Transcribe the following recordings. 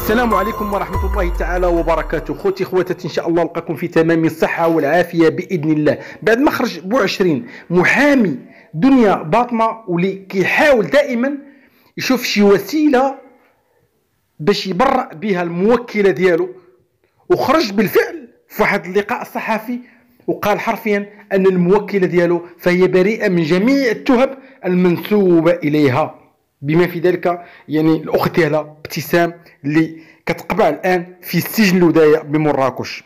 السلام عليكم ورحمة الله تعالى وبركاته. خوتي خواتاتي، إن شاء الله نلقاكم في تمام الصحة والعافية بإذن الله. بعد ما خرج بو20 محامي دنيا باطمة واللي كيحاول دائما يشوف شي وسيلة باش يبرأ بها الموكلة ديالو، وخرج بالفعل في واحد اللقاء صحفي وقال حرفيا أن الموكلة ديالو فهي بريئة من جميع التهم المنسوبة إليها، بما في ذلك يعني الأخت ديالها ابتسام اللي كتقبع الآن في السجن الوداية بمراكش.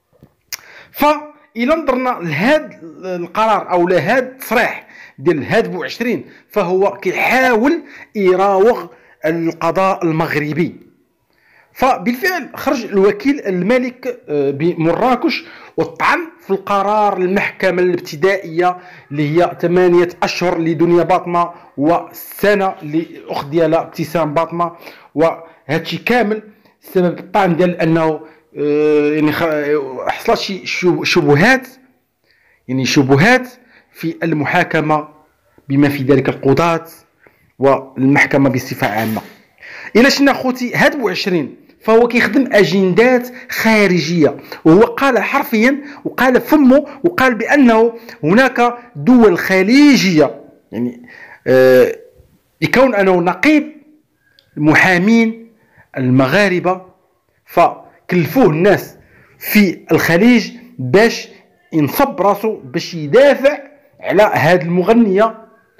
فإلا نظرنا لهذا القرار أو لهذا التصريح ديال هاد بو20، فهو كيحاول يراوغ القضاء المغربي. فبالفعل خرج الوكيل الملك بمراكش وطعن في القرار المحكمة الابتدائية اللي هي 8 أشهر لدنيا باطمة وسنة لأخت ديالها ابتسام باطمة. وهادشي كامل السبب الطعن ديال أنه يعني حصلت شي شبهات، يعني شبهات في المحاكمة بما في ذلك القضاة والمحكمة بصفة عامة. إلا شنا خوتي هاد بو20 فهو كيخدم أجندات خارجية، وهو قال حرفيا وقال فمه وقال بأنه هناك دول خليجية، يعني يكون أنه نقيب المحامين المغاربة فكلفوه الناس في الخليج باش ينصب راسو باش يدافع على هاد المغنية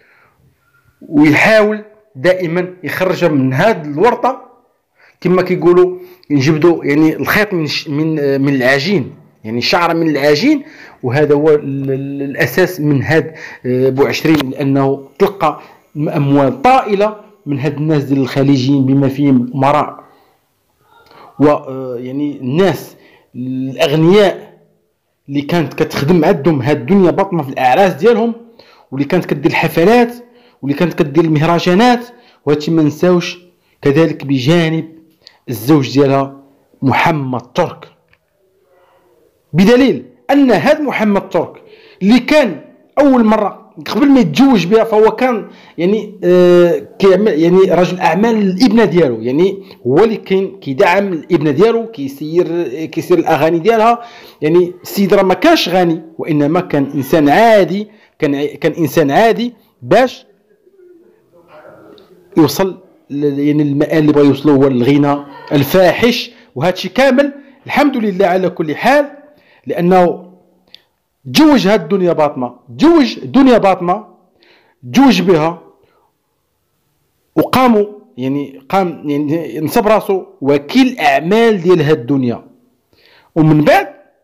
ويحاول دائما يخرجها من هاد الورطة، كما كيقولوا نجبدوا يعني الخيط من العجين، يعني شعره من العجين. وهذا هو الاساس من هاد بو20، لانه تلقى اموال طائله من هاد الناس ديال الخليجيين بما فيهم امراء ويعني الناس الاغنياء اللي كانت كتخدم عندهم هاد الدنيا باطمه في الاعراس ديالهم، واللي كانت كدير الحفلات، واللي كانت كدير المهرجانات. وهادشي ما نساوش كذلك بجانب الزوج ديالها محمد ترك، بدليل ان هذا محمد ترك اللي كان اول مره قبل ما يتزوج بها فهو كان يعني كيعمل يعني رجل اعمال الابنه ديالو، يعني هو اللي كيدعم الابنه ديالو، كيسير الاغاني ديالها. يعني السيد راه ما كانش غني، وانما كان انسان عادي، كان انسان عادي باش يوصل يعني المآل اللي بغا يوصلوا هو الغنى الفاحش. وهادشي كامل الحمد لله على كل حال، لانه تزوج هاد الدنيا باطمه، تزوج بها وقام يعني نصب راسو وكيل اعمال ديال هاد الدنيا. ومن بعد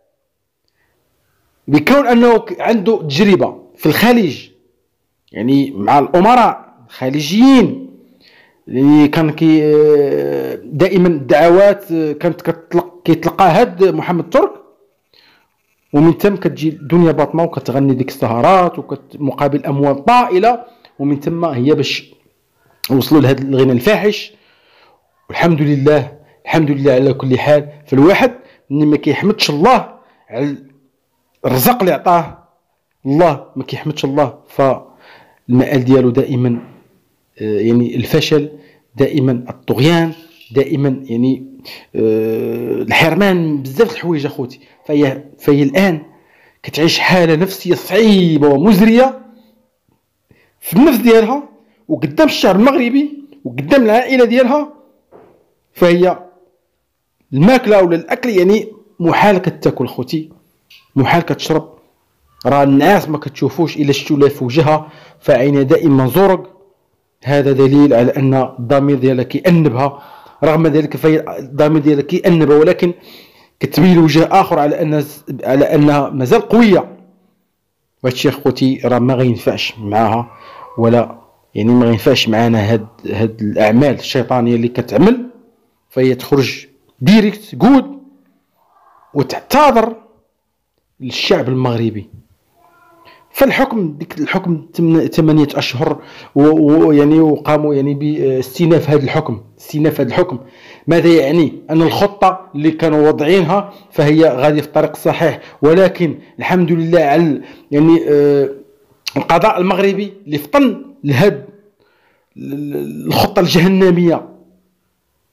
بكون انه عنده تجربه في الخليج، يعني مع الامراء الخليجيين اللي كان دائما الدعوات كانت كيتلقى هاد محمد ترك، ومن ثم كتجي دنيا باطمه وكتغني ديك السهرات مقابل اموال طائله، ومن ثم هي باش وصلوا لهذا الغنى الفاحش. والحمد لله على كل حال. فالواحد ملي ما كيحمدش الله على الرزق اللي عطاه الله، ما كيحمدش الله، فالمآل ديالو دائما يعني الفشل، دائما الطغيان، دائما يعني الحرمان بزاف الحوايج اخوتي. فهي الان كتعيش حاله نفسيه صعيبه ومزريه في النفس ديالها وقدام الشعب المغربي وقدام العائله ديالها. فهي الماكله ولا الاكل يعني محال كتاكل خوتي، محال كتشرب. راه الناس ما كتشوفوش الا شتو لا في وجهها فعينها دائما زرق. هذا دليل على ان الضمير ديالها كيأنبها، رغم ذلك فهي الضمير ديالها كيأنبها ولكن كتبين وجه اخر على انها مازال قويه. وهادشي اخوتي راه ما غينفعش معاها، ولا يعني ما غينفعش معانا هاد الاعمال الشيطانيه اللي كتعمل. فهي تخرج ديريكت جود وتعتذر للشعب المغربي. فالحكم ديك الحكم 8 اشهر ويعني وقاموا يعني باستئناف هذا الحكم. ماذا يعني؟ ان الخطه اللي كانوا واضعينها فهي غادي في الطريق الصحيح، ولكن الحمد لله على يعني القضاء المغربي اللي فطن لهذه الخطه الجهنميه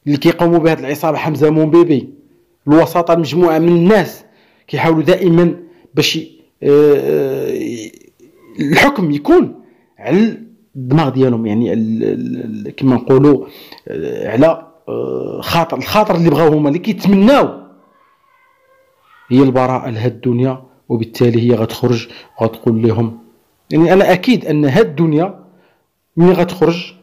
اللي كيقوموا بهذه العصابه حمزه مومبيبي، الوساطه مجموعه من الناس كيحاولوا دائما باش الحكم يكون على الدماغ ديالهم، يعني كما نقولوا على الخاطر اللي بغاو هما، اللي كيتمناو هي البراءه لهاد الدنيا. وبالتالي هي غتخرج وغتقول لهم، يعني انا اكيد ان هاد الدنيا ملي غتخرج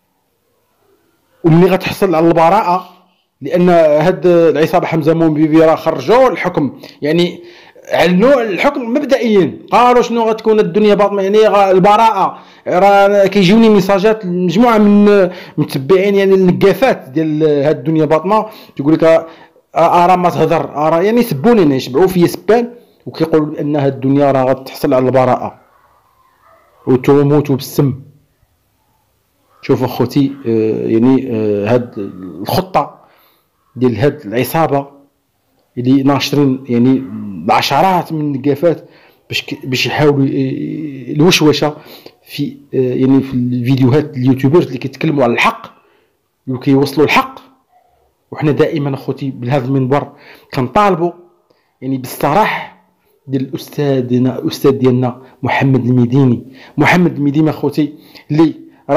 وملي غتحصل على البراءه، لان هاد العصابه حمزه مومبيبي راه خرجوا الحكم، يعني علنوا الحكم مبدئيا، قالوا شنو غتكون الدنيا باطمه، يعني البراءه. راه كيجيوني ميساجات مجموعه من متبعين، يعني النقافات ديال هاد الدنيا باطمه، تقول لك راه ما تهضر، راه يعني سبوني انا، يشبعوا فيا سبان، وكيقولوا بان هاد الدنيا راه غتحصل على البراءه وتموتوا بالسم. شوف اخوتي، يعني هاد الخطه ديال هاد العصابه اللي ناشرين يعني عشرات من النقافات باش يحاولوا الوشوشه في يعني في الفيديوهات اليوتيوبرز اللي كيتكلموا على الحق وكيوصلوا الحق. وحنا دائما اخوتي بهذا المنبر كنطالبوا يعني بالصراحه ديال الاستاذ ديالنا محمد الميديني. محمد الميديني اخوتي اللي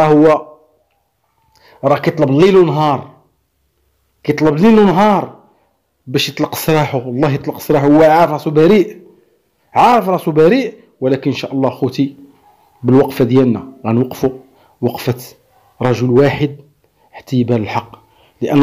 راه كيطلب ليل ونهار، كيطلب ليل ونهار باش يطلق سراحه. والله يطلق سراحه، هو عارف راسو بريء، عارف راسو بريء، ولكن ان شاء الله خوتي بالوقفه ديالنا غنوقفوا وقفه رجل واحد حتى يبان الحق، لان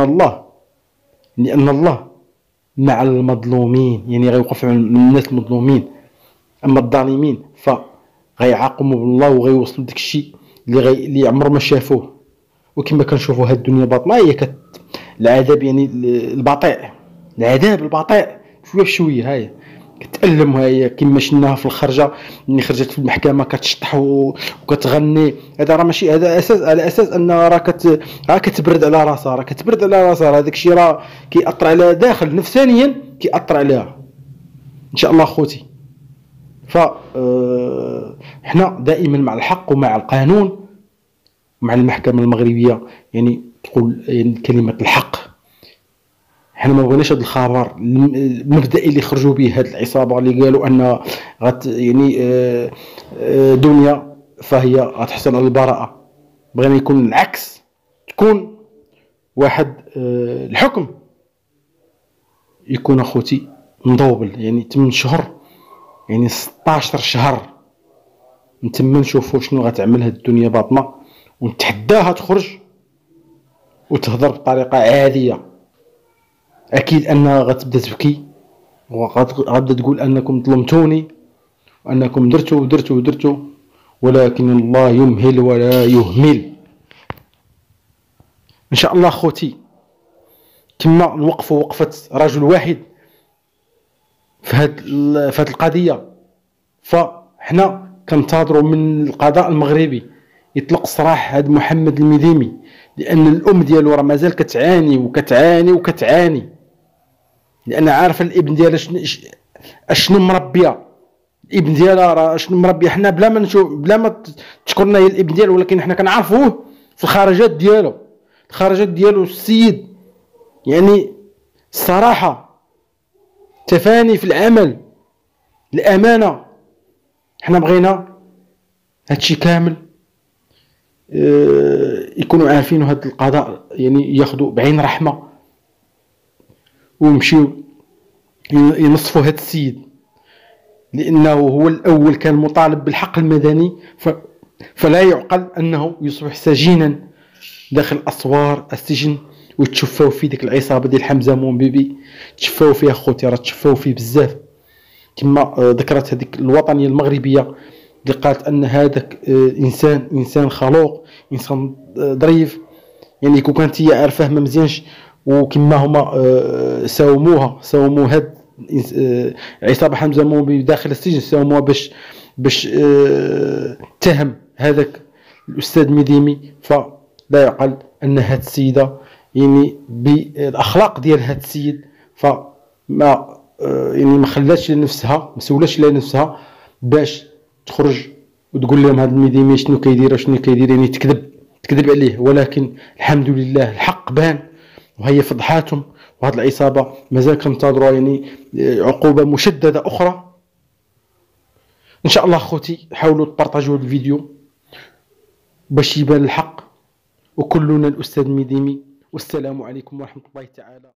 الله مع المظلومين، يعني غيوقف مع الناس المظلومين. اما الظالمين فغيعاقبهم الله وغيوصلوا داك الشيء اللي عمر ما شافوه. وكما كنشوفوا هاد الدنيا باطمه، هي العذاب يعني البطيء، العذاب البطيء شويه بشويه، هاي كتألم. هاي كما شفناها في الخرجه ملي خرجت في المحكمه كتشطح وكتغني. هذا راه ماشي، هذا على اساس ان راه كتبرد على راسها، راه كتبرد على راسها. هذاك الشيء راه كيأثر على داخل نفسانيا، كيأثر عليها ان شاء الله خوتي. ف احنا دائما مع الحق ومع القانون ومع المحكمه المغربيه، يعني تقول يعني كلمه الحق. حنا ما بغيناش هذا الخبر المبدئي اللي خرجوا به هذه العصابه اللي قالوا ان يعني دنيا فهي غتحصل على البراءه. بغينا يكون العكس، تكون واحد الحكم يكون اخوتي مضوبل، يعني 8 شهور، يعني 16 شهر من تما نشوفوا شنو غتعمل هذه الدنيا باطمه، ونتحداها تخرج وتهضر بطريقه عاديه. اكيد انها غتبدا تبكي وغتبدا تقول انكم ظلمتوني وانكم درتوا، ولكن الله يمهل ولا يهمل. ان شاء الله خوتي كما نوقفوا وقفه رجل واحد في هذه القضيه. فاحنا كنتظروا من القضاء المغربي يطلق سراح هذا محمد الميديمي، لان الام ديالو راه مازال كتعاني، لان عارفه الابن ديالها اشنو مربيه. الابن ديالها راه شنو مربيه، حنا بلا ما نشوف بلا ما تشكرنا هي الابن ديالو، ولكن حنا كنعرفوه في الخرجات ديالو السيد، يعني الصراحه، تفاني في العمل، الامانه. حنا بغينا هادشي كامل يكونوا عارفين، هذا القضاء يعني ياخذوا بعين رحمه ويمشيو ينصفوا هذا السيد، لانه هو الاول كان مطالب بالحق المدني. فلا يعقل انه يصبح سجينا داخل اسوار السجن، وتشفاو في ديك العصابه ديال حمزه مومبيبي. تشفاو فيه اخوتي، راه تشفاو فيه بزاف. كما ذكرت هذيك الوطنيه المغربيه اللي قالت ان هذاك انسان خلوق، انسان ظريف، يعني كون كانت هي عارفاه ما مزيانش، وكما هما ساوموا هاد عصابه حمزه مومبي داخل السجن، ساوموها باش تهم هذاك الاستاذ ميديمي. فلا يعقل ان هاد السيده يعني بالاخلاق ديال هاد السيد فما يعني ما خلاتش لنفسها، ما سولاتش لنفسها باش تخرج وتقول لهم هذا الميديمي شنو كيدير، يعني تكذب عليه. ولكن الحمد لله الحق بان، وهي فضحاتهم، وهذه العصابة مازال كنتظروا يعني عقوبة مشددة أخرى. إن شاء الله خوتي حاولوا تبارطاجوا الفيديو باش يبان الحق، وكلنا الأستاذ ميديمي، والسلام عليكم ورحمة الله تعالى.